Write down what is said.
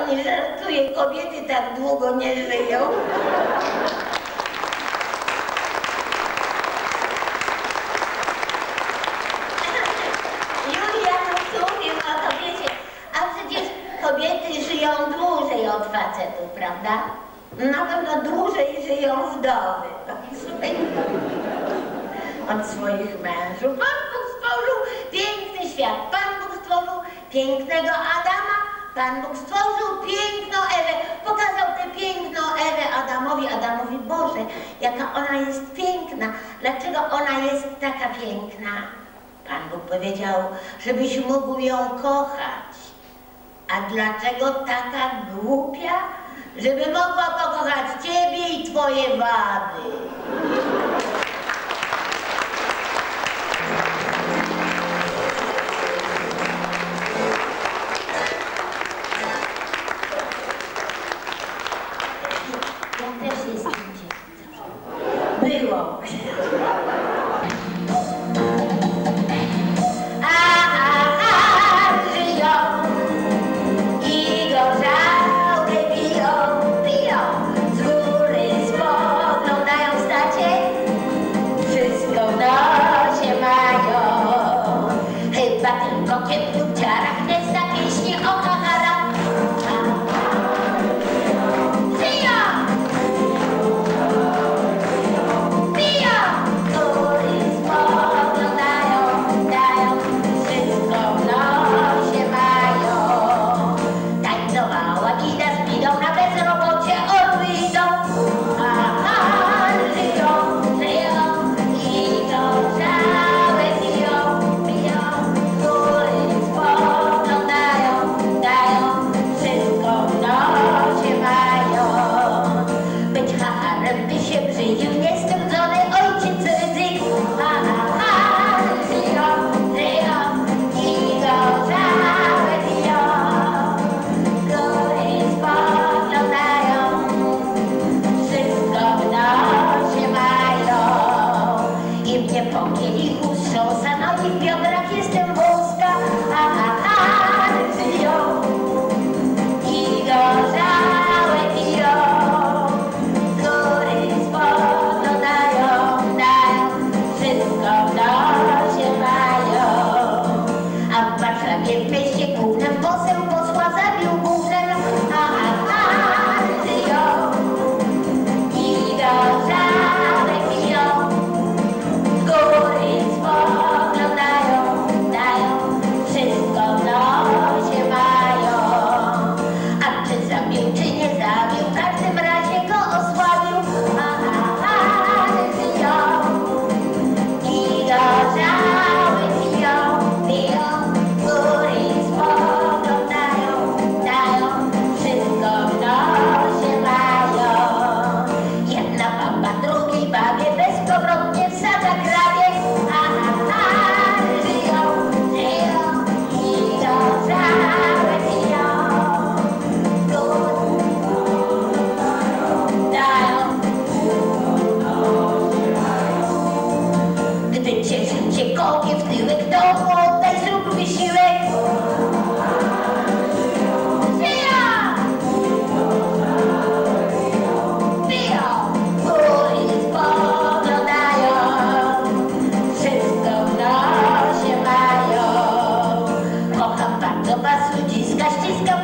pani żartuje, kobiety tak długo nie żyją. Julia, no cóż, no to wiecie, a przecież kobiety żyją dłużej od facetów, prawda? Na pewno dłużej żyją wdowy od swoich mężów. Pan Bóg stworzył piękny świat, Pan Bóg stworzył pięknego Adama, Pan Bóg stworzył piękną Ewę, pokazał tę piękną Ewę Adamowi, Boże, jaka ona jest piękna, dlaczego ona jest taka piękna? Pan Bóg powiedział, żebyś mógł ją kochać. A dlaczego taka głupia? Żeby mogła pokochać ciebie i twoje wady. Ja też jestem dziewczyną. Było. Ściska